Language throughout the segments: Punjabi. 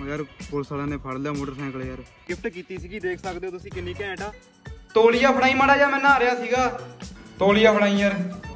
यार पुलिस वाले ने फड़ लिया मोटरसाइकिल यार। गिफ्ट कीती सीगी, देख सकते हो तुसीं किन्नी घैंट आ। तौलिया फड़ाई माड़ा जा, मैं नहा रहा सीगा। तौलिया फड़ाई यार।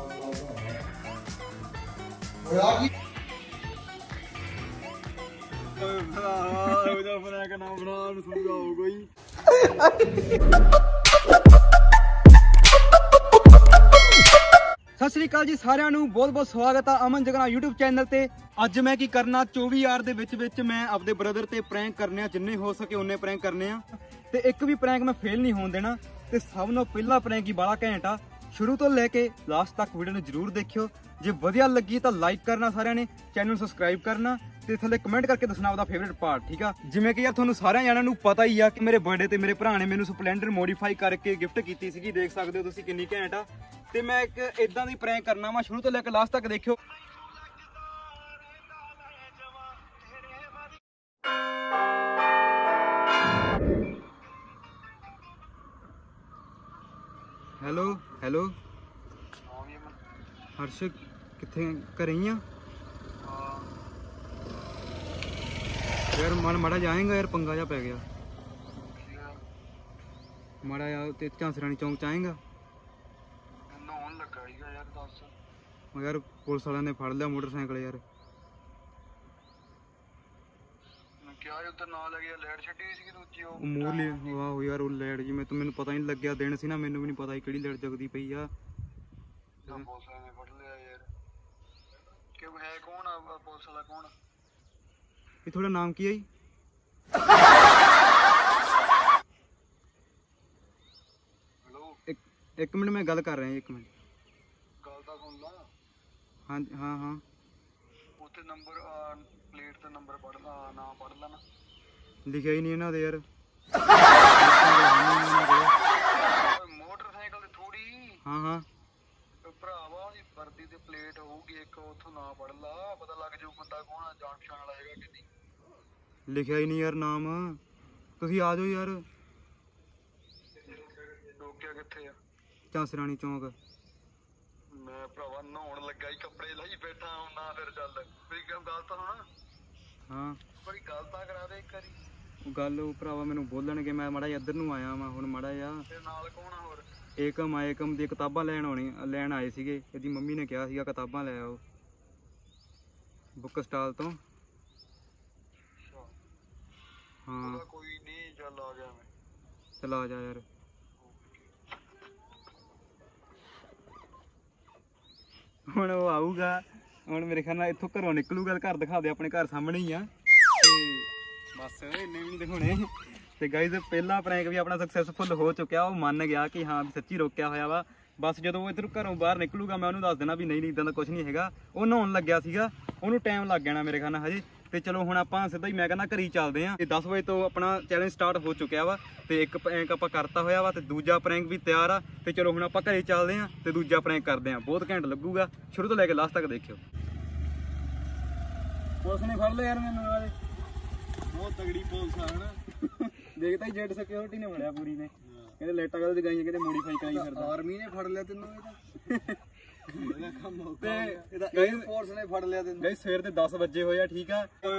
सत श्री अकाल जी सारिਆਂ ਨੂੰ, बहुत बहुत स्वागत है अमन जगना यूट्यूब चैनल ते। अज मैं की करना 24 यार दे विच मैं अपने ब्रदर ते प्रैंक करने, जिन्ने हो सके उन्ने प्रैंक करने ते एक भी प्रैंक मैं फेल नहीं होने देना। ते सब नाल पहला प्रैंक ही बड़ा घैंट आ, शुरू तो लेके लास्ट तक वीडियो नूं जरूर देखियो। जे वधिया लगी तो लाइक करना, सारिਆਂ ने चैनल सबसक्राइब करना ते थल्ले कमेंट करके दसना आपदा फेवरेट पार्ट, ठीक है। जिवें कि यार तुहानूं सारिਆਂ जणिਆਂ ਨੂੰ पता ही आ कि मेरे बर्थडे ते मेरे भरा ने मैनूं स्पलेंडर मॉडिफाई करके गिफ्ट कीती सीगी, देख सकते हो तुसीं किन्नी घैंट आ। ते मैं एक इदां दी प्रैंक करना वा, शुरू तो लेके लास्ट तक देखियो। हेलो हेलो हर्ष, किथे घरे ही आ यार? मन माड़ा जाएगा यार, पंगा जा पै गया माड़ा यार। ते झांसरानी चौंक च आएगा यार? पुलिस वाले ने फड़ लिया मोटरसाइकिल यार। मूरली वाह यार, वो लाइट जी मैं तो मैनू पता नहीं लग्या, दिन सी ना, मैनू भी नहीं पता कि लाइट जगदी पई आ। ये थोड़ा नाम की है? एक मिनट मैं गल कर रहा, एक मिनट। हाँ हाँ हाँ, नंबर प्लेट ते नंबर पढ़ ला, नाम पढ़ ला ना, लिखा ही नहीं इन्हां दे यार। मोटरसाइकिल थोड़ी। हाँ हाँ भरावा दी वर्दी ते प्लेट होगी एक, उथों नाम पढ़ ला, पता लग जाऊ बंदा कौन है, जान पछाण वाला हैगा कि नहीं। लिखा ही नहीं यार नाम, तुसीं आ जाओ यार। रोकिया किथे आ? झांसरानी चौंक। मैं भरावा नहाउण लगा ही, कपड़े लाई बैठा ना, फिर चल मेरी गल तो सुन। हाँ बड़ी गल तां करा दे एक वारी। गल भरावा मैनू बोलणगे, मैं माड़ा इधर नूं आया वां हुण माड़ा जा। ते नाल कौन आ होर? एकम आ, एकम दी किताबां लैण आए सीगे, इहदी मम्मी ने कहा सीगा किताबां लै आओ बुक स्टाल तो। हाँ कोई नहीं, चल आ गया मैं। चल आ जा यार। ਹੁਣ ਉਹ ਆਊਗਾ, ਹੁਣ ਮੇਰੇ ਖਿਆਲ ਨਾਲ ਇੱਥੋਂ ਘਰੋਂ ਨਿਕਲੂਗਾ, ਘਰ ਦਿਖਾ ਦੇ, ਆਪਣੇ ਘਰ ਸਾਹਮਣੇ ਹੀ ਆ ਤੇ ਬਸ ਇੰਨੇ ਵੀ ਨਹੀਂ ਦਿਖਾਉਣੇ। ਤੇ ਗਾਈਜ਼ ਪਹਿਲਾ ਪ੍ਰੈਂਕ ਵੀ ਆਪਣਾ ਸਕਸੈਸਫੁਲ ਹੋ ਚੁੱਕਿਆ, ਉਹ ਮੰਨ ਗਿਆ ਕਿ ਹਾਂ ਸੱਚੀ ਰੋਕਿਆ ਹੋਇਆ ਵਾ। ਬਸ ਜਦੋਂ ਉਹ ਇੱਧਰੋਂ ਘਰੋਂ ਬਾਹਰ ਨਿਕਲੂਗਾ ਮੈਂ ਉਹਨੂੰ ਦੱਸ ਦੇਣਾ ਵੀ ਨਹੀਂ ਇੱਦਾਂ ਦਾ ਕੁਝ ਨਹੀਂ ਹੈਗਾ। ਉਹ ਨਹਾਉਣ ਲੱਗਿਆ ਸੀਗਾ, ਉਹਨੂੰ ਟਾਈਮ ਲੱਗ ਜਾਣਾ ਮੇਰੇ ਖਿਆਲ ਨਾਲ ਹਜੇ। ਤੇ ਚਲੋ ਹੁਣ ਆਪਾਂ ਸਿੱਧਾ ਹੀ ਮੈਂ ਕਹਿੰਦਾ ਘਰ ਹੀ ਚੱਲਦੇ ਆਂ। ਤੇ 10 ਵਜੇ ਤੋਂ ਆਪਣਾ ਚੈਲੰਜ ਸਟਾਰਟ ਹੋ ਚੁੱਕਿਆ ਵਾ ਤੇ ਇੱਕ ਪ੍ਰੈਂਕ ਆਪਾਂ ਕਰਤਾ ਹੋਇਆ ਵਾ ਤੇ ਦੂਜਾ ਪ੍ਰੈਂਕ ਵੀ ਤਿਆਰ ਆ। ਤੇ ਚਲੋ ਹੁਣ ਆਪਾਂ ਘਰੇ ਚੱਲਦੇ ਆਂ ਤੇ ਦੂਜਾ ਪ੍ਰੈਂਕ ਕਰਦੇ ਆਂ, ਬਹੁਤ ਘੈਂਟ ਲੱਗੂਗਾ, ਸ਼ੁਰੂ ਤੋਂ ਲੈ ਕੇ ਲਾਸਟ ਤੱਕ ਦੇਖਿਓ। ਪੁਲਿਸ ਨੇ ਫੜ ਲਿਆ ਯਾਰ ਮੈਨੂੰ, ਨਾਲੇ ਬਹੁਤ ਤਗੜੀ ਪੁਲਿਸ ਆ ਹਨਾ। ਦੇਖਦਾ ਹੀ ਜੈਟ ਸਿਕਿਉਰਿਟੀ ਨੇ ਫੜਿਆ ਪੂਰੀ ਨੇ, ਕਹਿੰਦੇ ਲਾਈਟਾਂ ਕਦੇ ਜਗਾਈਆਂ, ਕਹਿੰਦੇ ਮੋਡੀਫਾਈ ਕਰਾਈ ਫਿਰਦਾ। ਆਰਮੀ ਨੇ ਫੜ ਲਿਆ ਤੈਨੂੰ ਫੋਰਸ ਨੇ ਫੜ ਲਿਆ ਤੈਨੂੰ। ਗਾਇਸ ਸਵੇਰ ਦੇ 10 ਵਜੇ ਹੋਏ ਆ, ਠੀਕ ਆ।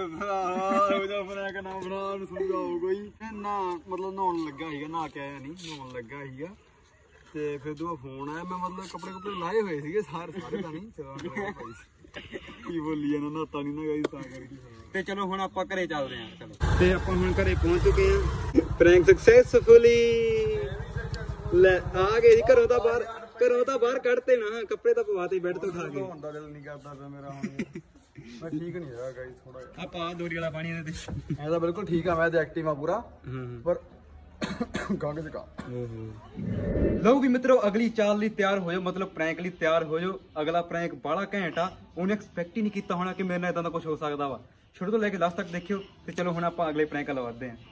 ਮਤਲਬ ਨਹਾਉਣ ਲੱਗਾ ਸੀਗਾ, ਨਹਾ ਕੇ ਆਇਆ ਨਹੀਂ, ਨਹਾਉਣ ਲੱਗਾ ਸੀਗਾ ਤੇ ਫਿਰ ਤੂੰ ਫੋਨ ਆਇਆ। ਮੈਂ ਮਤਲਬ ਕੱਪੜੇ ਕੁਪੜੇ ਲਾਏ ਹੋਏ ਸੀਗੇ ਸਾਰੇ ਤਾਂ ਨਹੀਂ ਕੀ ਬੋਲੀ ਜਾਣਾ, ਨਹਾਤਾ ਨਹੀਂ ਨਾ ਗਾਇਸ ਤਾਂ ਕਰਕੇ। ਤੇ ਚਲੋ ਹੁਣ ਆਪਾਂ ਘਰੇ ਚੱਲਦੇ ਆਂ। ਚਲੋ ਤੇ ਆਪਾਂ ਹੁਣ ਘਰੇ ਪਹੁੰਚ ਚੁੱਕੇ ਆਂ, ਪ੍ਰੈਂਕ ਸਕਸੈਸਫੁਲੀ ਲੈ ਆ ਗਏ ਜੀ। ਘਰੋਂ ਤਾਂ ਬਾਹਰ ਕੱਢਤੇ ਨਾ, ਕੱਪੜੇ ਤਾਂ ਪਵਾਤੇ ਬੈੱਡ ਤੋਂ ਉਠਾ ਕੇ। ਹੁਣ ਤਾਂ ਦਿਲ ਨਹੀਂ ਕਰਦਾ ਪਿਆ ਮੇਰਾ, ਹੁਣ ਮੈਂ ਠੀਕ ਨਹੀਂ ਹੈਗਾ ਗਾਇਸ ਥੋੜਾ ਜਿਹਾ। ਆਪਾਂ ਦੋਰੀ ਵਾਲਾ ਪਾਣੀ ਇਹਦੇ ਤੇ ਐ ਤਾਂ ਬਿਲਕੁਲ ਠੀਕ ਆ, ਮੈਂ ਤੇ ਐਕਟਿਵ ਆ ਪੂਰਾ, ਪਰ ਕਾਗਜ਼ ਕਾ। ਲਓ ਵੀ ਮਿੱਤਰੋ, ਅਗਲੀ ਚਾਲ ਲਈ ਤਿਆਰ ਹੋ ਜਾਓ, ਮਤਲਬ ਪ੍ਰੈਂਕ ਲਈ ਤਿਆਰ ਹੋ ਜਾਓ। ਅਗਲਾ ਪ੍ਰੈਂਕ ਬੜਾ ਘੈਂਟ ਆ, ਉਹਨੇ ਐਕਸਪੈਕਟ ਹੀ ਨਹੀਂ ਕੀਤਾ ਹੋਣਾ ਕਿ ਮੇਰੇ ਨਾਲ ਇਦਾਂ ਦਾ ਕੁਝ ਹੋ ਸਕਦਾ ਵਾ। ਸ਼ੁਰੂ ਤੋਂ ਲੈ ਕੇ ਲਾਸਟ ਤੱਕ ਦੇਖਿਓ। ਤੇ ਚਲੋ ਹੁਣ ਆਪਾਂ ਅਗਲੇ ਪ੍ਰੈਂਕ ਵੱਲ ਵਧਦੇ ਆਂ।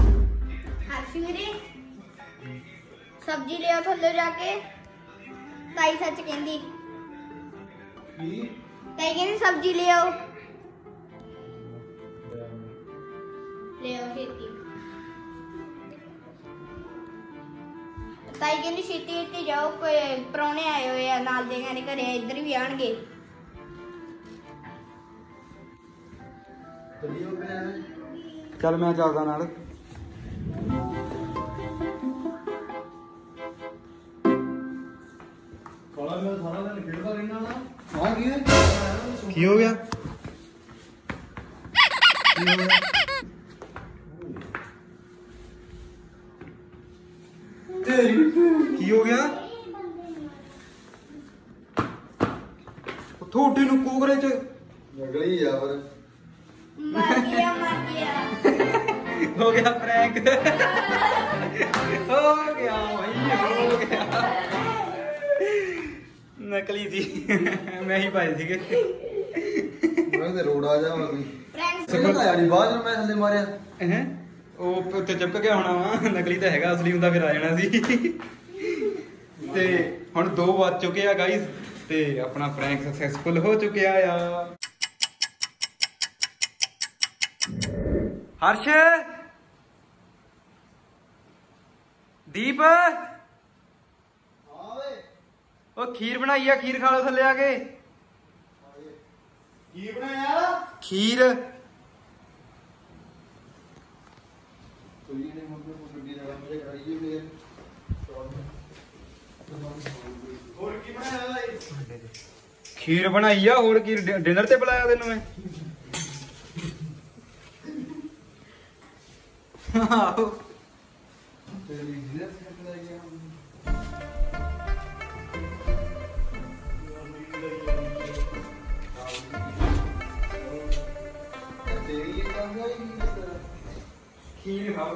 सब्जी ले आओ थल्ले जाके। ताई सच कहंदी ताई कहंदी सब्जी ले आओ छेती ताई कहंदी छेती छेती जाओ कोई परौने आए हुए आ नाल दे कहने घरे इधर भी आणगे चल मैं चलदा नाल काला मैं सारा दिन खेलदा रहना ना हां की हो गया की हो गया थोड़ी नु कोगरे च लगली यार मर गया हो गया प्रैंक हो गया भाई हो गया नकली थी मैं ही पाई थी मैं ते रोड आ जावा कोई प्रैंक सही यारी बाद में मैं थल्ले मारिया हैं ਉਹ ਉੱਤੇ ਚਿਪਕ ਗਿਆ ਹੋਣਾ ਵਾ ਨਕਲੀ ਤਾਂ ਹੈਗਾ ਅਸਲੀ ਹੁੰਦਾ ਫਿਰ ਆ ਜਾਣਾ ਸੀ ਤੇ ਹੁਣ 2 ਵੱਜ ਚੁੱਕੇ ਆ ਗਾਈਸ ਤੇ ਆਪਣਾ ਪ੍ਰੈਂਕ ਸਕਸੈਸਫੁਲ ਹੋ ਚੁੱਕਿਆ ਆ ਹਰਸ਼ ਦੀਪ ਹਾਂ ਓਏ ਉਹ ਖੀਰ ਬਣਾਈ ਆ ਖੀਰ ਖਾ ਲਓ ਥੱਲੇ ਆ ਕੇ ਕੀ ਬਣਾਇਆ ਖੀਰ खीर बनाई आ और की डिनर ते बुलाया तेन मैं खीर खाओ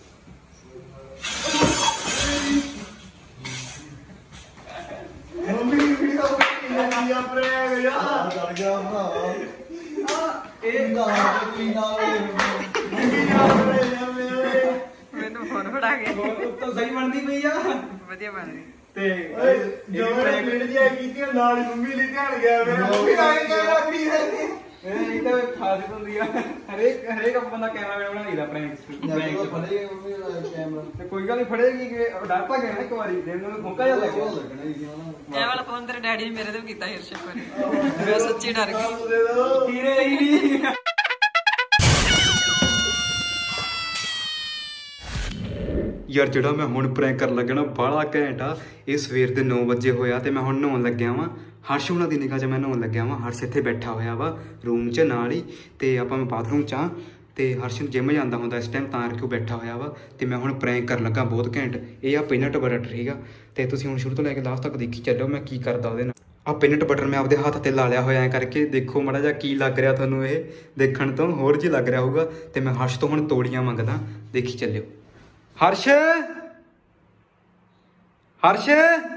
मम्मी वीडियो लिया प्रैंक यार डर गया भरा ए ना कोई ना मैंने फोन फड़ा के तो सही बनदी पई आ ਵਧੀਆ ਬਣਦੀ ਤੇ ਜੋ ਮੈਂ ਮਿਲ ਜਿਆ ਕੀਤੀ ਨਾਲ ਮੰਮੀ ਲਈ ਧਿਆਨ ਗਿਆ ਮੇਰਾ ਮੰਮੀ ਆ ਕੇ ਕੈਮਰਾ ਫੜੀ ਹੈ ਇਹ ਤਾਂ ਖਾਸ ਹੁੰਦੀ ਆ ਹਰੇਕ ਬੰਦਾ ਕੈਮਰਾ ਬਣਾ ਲਈਦਾ ਪ੍ਰੈਂਕ ਫੜੇਗੀ ਮੰਮੀ ਕੈਮਰਾ ਤੇ ਕੋਈ ਗੱਲ ਨਹੀਂ ਫੜੇਗੀ ਕਿ ਡਰ ਤਾਂ ਗਿਆ ਇੱਕ ਵਾਰੀ ਦੇ ਨੂੰ ਮੌਕਾ ਜਿਹਾ ਲੱਗਣਾ ਹੀ ਇਹ ਵਾਲਾ ਫੋਨ ਤੇਰੇ ਡੈਡੀ ਨੇ ਮੇਰੇ ਤੇ ਵੀ ਕੀਤਾ ਹਿਰਸ਼ਕ ਨੇ ਮੈਂ ਸੱਚੀ ਡਰ ਗਈ ਕੀਰੇ ਹੀ ਨਹੀਂ ਯਾਰ ਜਿਹੜਾ ਮੈਂ ਹੁਣ ਪ੍ਰੈਂਕ ਕਰਨ ਲੱਗਣਾ ਬਾਹਲਾ ਘੈਂਟ ਆ ਇਹ ਸਵੇਰ ਦੇ 9 ਵਜੇ ਹੋਇਆ ਤੇ ਮੈਂ ਹੁਣ ਨਹਾਉਣ ਲੱਗਿਆ ਵਾਂ ਹਰਸ਼ ਉਹਨਾਂ ਦੀ ਨਿਗਾਹ 'ਚ ਮੈਂ ਨਹਾਉਣ ਲੱਗਿਆ ਵਾਂ ਹਰਸ਼ ਇੱਥੇ ਬੈਠਾ ਹੋਇਆ ਵਾ ਰੂਮ 'ਚ ਨਾਲ ਹੀ ਤੇ ਆਪਾਂ ਮੈਂ ਬਾਥਰੂਮ 'ਚ ਆ ਤੇ ਹਰਸ਼ ਜਿਮ ਜਾਂਦਾ ਹੁੰਦਾ ਇਸ ਟਾਈਮ ਤਾਂ ਕਰਕੇ ਉਹ ਬੈਠਾ ਹੋਇਆ ਵਾ ਤੇ ਮੈਂ ਹੁਣ ਪ੍ਰੈਂਕ ਕਰਨ ਲੱਗਾ ਬਹੁਤ ਘੈਂਟ ਇਹ ਆ ਪੀਨਟ ਬਟਰ ਠੀਕ ਆ ਤੇ ਤੁਸੀਂ ਹੁਣ ਸ਼ੁਰੂ ਤੋਂ ਲੈ ਕੇ ਲਾਸਟ ਤੱਕ ਦੇਖੀ ਚੱਲੋ ਮੈਂ ਕੀ ਕਰਦਾ ਉਹਦੇ ਨਾਲ ਆ ਪੀਨਟ ਬਟਰ ਮੈਂ ਆਪਦੇ ਹੱਥ ਤੇ ਲਾ ਲਿਆ ਹੋਇਆ ਐ ਕਰਕੇ ਦੇਖੋ ਮਾੜਾ ਜਿਹਾ ਕੀ ਲੱਗ ਰਿਹਾ ਤੁਹਾਨੂੰ ਇਹ ਦੇਖਣ ਤੋਂ ਹੋਰ ਜੀ ਲੱਗ ਰਿਹਾ ਹੋਊਗਾ ਤੇ ਮੈਂ ਹਰਸ਼ ਤੋਂ ਹੁਣ ਤੋੜੀਆਂ ਮੰਗਦਾ ਦੇਖੀ ਚੱਲਿਓ ਹਰਸ਼ ਹਰਸ਼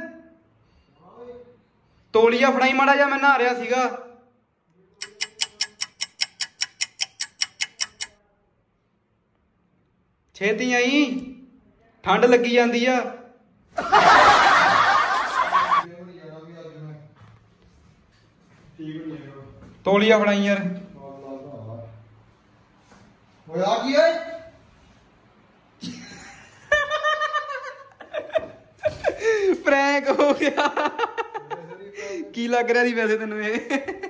ਤੋਲੀਆ ਫੜਾਈ ਮਾੜਾ ਜਿਹਾ ਮੈਂ ਨਹਾ ਰਿਹਾ ਸੀਗਾ ਛੇਤੀ ਆਈ ਠੰਡ ਲੱਗੀ ਜਾਂਦੀ ਆ ਤੋਲੀਆ ਫੜਾਈ ਯਾਰ ਹੋਇਆ ਕੀ ਓਏ ਪ੍ਰੈਂਕ ਹੋ ਗਿਆ ਕੀ ਲੱਗ ਰਿਹਾ ਸੀ ਵੈਸੇ ਤੈਨੂੰ ਇਹ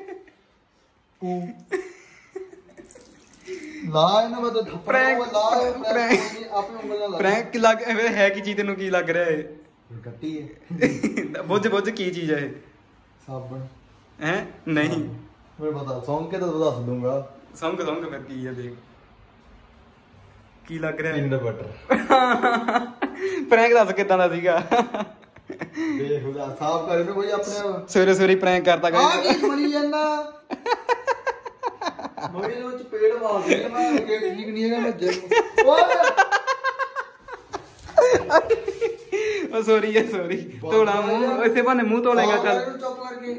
ਲਾ ਇਹਨਾਂ ਮਤ ਪ੍ਰੈਂਕ ਲਾ ਪ੍ਰੈਂਕ ਆਪੇ ਉਂਗਲ ਨਾਲ ਪ੍ਰੈਂਕ ਲੱਗ ਹੈ ਕੀ ਚੀਜ਼ ਤੈਨੂੰ ਕੀ ਲੱਗ ਰਿਹਾ ਇਹ ਕੱਟੀ ਹੈ ਬੁੱਝ ਕੀ ਚੀਜ਼ ਹੈ ਇਹ ਸਾਬਣ ਹੈ ਨਹੀਂ ਮੈਨੂੰ ਪਤਾ ਸੌਂਗ ਕੇ ਤਾਂ ਦੱਸ ਦੂੰਗਾ ਸਮਝ ਫਿਰ ਕੀ ਹੈ ਦੇਖ ਕੀ ਲੱਗ ਰਿਹਾ ਪਿੰਡ ਬਟਰ ਪ੍ਰੈਂਕ ਦੱਸ ਕਿਦਾਂ ਦਾ ਸੀਗਾ ਦੇਖ ਉਹਦਾ ਸਾਫ ਕਰੇ ਨੂੰ ਕੋਈ ਆਪਣੇ ਸਵੇਰੇ ਪ੍ਰੈਂਕ ਕਰਤਾ ਆ ਕੀ ਬਣੀ ਜਾਂਦਾ ਮੋੜੀ ਨੂੰ ਚਪੇੜ ਮਾਰਦੀ ਮੈਂ ਅੱਗੇ ਠੀਕ ਨਹੀਂ ਹੈਗਾ ਮੈਂ ਜਿਮ ਓਏ ਉਹ ਸੌਰੀ ਧੋਲਾ ਮੂੰਹ ਇਸੇ ਬਹਾਨੇ ਮੂੰਹ ਧੋਲੇਗਾ ਚੱਲ ਚੁੱਪ ਕਰਕੇ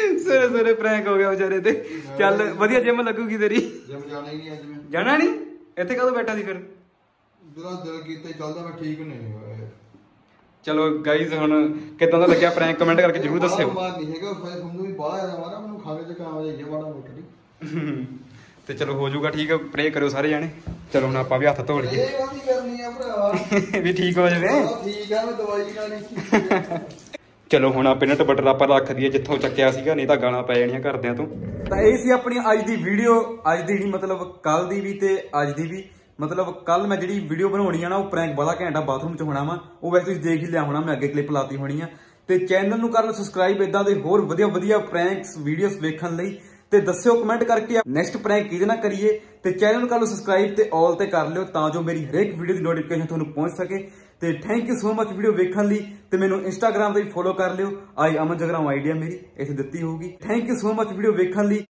ਸਵੇਰੇ ਪ੍ਰੈਂਕ ਹੋ ਗਿਆ ਵਿਚਾਰੇ ਤੇ ਚੱਲ ਵਧੀਆ ਜਿਮ ਲੱਗੂਗੀ ਤੇਰੀ ਜਿਮ ਜਾਣਾ ਹੀ ਨਹੀਂ ਅੱਜ ਮੈਂ ਜਾਣਾ ਨਹੀਂ ਇੱਥੇ ਕਦੋਂ ਬੈਠਾ ਸੀ ਫਿਰ? ਜਿਹੜਾ ਦਿਲ ਕੀਤਾ ਚੱਲਦਾ ਮੈਂ ਠੀਕ ਨਹੀਂ ਹੋਇਆ। ਚਲੋ ਗਾਈਜ਼ ਹੁਣ ਕਿਦਾਂ ਦਾ ਲੱਗਿਆ ਪ੍ਰੈਂਕ ਕਮੈਂਟ ਕਰਕੇ ਜਰੂਰ ਦੱਸਿਓ। ਮਾਰ ਨਹੀਂ ਹੈਗਾ ਫਿਰ ਤੁਹਾਨੂੰ ਵੀ ਬਾਹਲਾ ਜ਼ਿਆਦਾ ਮਾਰਾ ਮੈਨੂੰ ਖਾਣੇ ਚ ਕਾਮ ਜਾਈਏ ਮਾੜਾ ਮੋਟਾ ਨਹੀਂ। ਤੇ ਚਲੋ ਹੋ ਜਾਊਗਾ ਠੀਕ। ਪ੍ਰੇ ਕਰਿਓ ਸਾਰੇ ਜਾਣੇ। ਚਲੋ ਹੁਣ ਆਪਾਂ ਵੀ ਹੱਥ ਧੋ ਲਈਏ ਇਹ ਕਾਹਦੀ ਕਰਨੀ ਆ ਭਰਾ ਵੀ ਠੀਕ ਹੋ ਜਾਵੇ। ਠੀਕ ਆ ਮੈਂ ਦਵਾਈ ਖਾਣੀ। ਚਲੋ ਹੁਣ ਆ ਪੀਨਟ ਬਟਰ ਆਪਾਂ ਰੱਖ ਦਈਏ ਜਿੱਥੋਂ ਚੱਕਿਆ ਸੀਗਾ, ਨਹੀਂ ਤਾਂ ਗਾਲਾਂ ਪੈ ਜਾਣੀਆਂ ਘਰਦਿਆਂ ਤੋਂ। ਤਾਂ ਇਹ ਸੀ ਆਪਣੀ ਅੱਜ ਦੀ ਵੀਡੀਓ। ਅੱਜ ਦੀ ਨਹੀਂ ਮਤਲਬ ਕੱਲ ਦੀ ਵੀ ਤੇ ਅੱਜ ਦੀ ਵੀ। ਮਤਲਬ ਕੱਲ ਮੈਂ ਜਿਹੜੀ ਵੀਡੀਓ ਬਣਾਉਣੀ ਆ ਨਾ ਉਹ ਪ੍ਰੈਂਕ ਬੜਾ ਘੈਂਟਾ ਬਾਥਰੂਮ 'ਚ ਹੋਣਾ ਵਾ। ਉਹ ਵੈਸੇ ਤੁਸੀਂ ਦੇਖ ਹੀ ਲਿਆ ਹੋਣਾ, ਮੈਂ ਅੱਗੇ ਕਲਿੱਪ ਲਾਤੀ ਹੋਣੀ ਆ। ਤੇ ਚੈਨਲ ਨੂੰ ਕਰ ਲਓ ਸਬਸਕ੍ਰਾਈਬ ਇਦਾਂ ਦੇ ਹੋਰ ਵਧੀਆ ਵਧੀਆ ਪ੍ਰੈਂਕਸ ਵੀਡੀਓਜ਼ ਵੇਖਣ ਲਈ। ਤੇ ਦੱਸਿਓ ਕਮੈਂਟ ਕਰਕੇ ਨੈਕਸਟ ਪ੍ਰੈਂਕ ਕਿਹਦੇ ਨਾਲ ਕਰੀਏ। ਤੇ ਚੈਨਲ ਨੂੰ ਕਰ ਲਓ ਸਬਸਕ੍ਰਾਈਬ ਤੇ ਆਲ ਤੇ ਕਰ ਲਿਓ ਤਾਂ ਜੋ ਮੇਰੀ ਹਰੇਕ ਵੀਡੀਓ ਦੀ ਨੋਟੀਫਿਕੇਸ਼ਨ ਤੁਹਾਨੂੰ ਪਹੁੰਚ ਸਕੇ। ਤੇ thank you so much video ਵੇਖਣ ਲਈ। ਤੇ ਮੈਨੂੰ ਇੰਸਟਾਗ੍ਰਾਮ ਤੇ ਵੀ ਫੋਲੋ ਕਰ ਲਿਓ। ਅਮਨ ਜਗਰਾਉਂ ਆਈਡੀ ਮੇਰੀ ਇੱਥੇ ਦਿੱਤੀ ਹੋਊਗੀ। Thank you so much video ਵੇਖਣ ਲਈ।